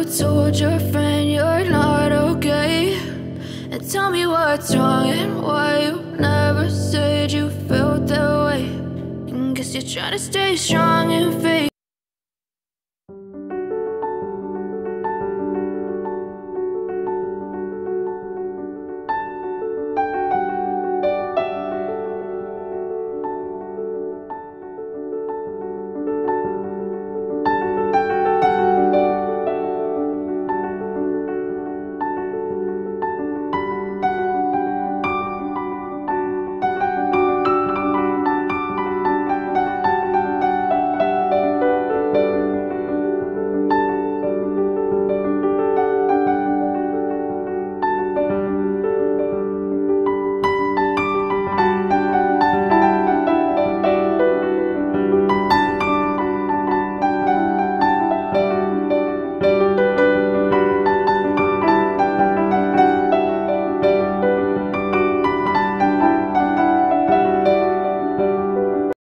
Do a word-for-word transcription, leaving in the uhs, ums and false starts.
told your friend you're not okay? And tell me what's wrong and why you never said you felt that way. And guess you're trying to stay strong and fake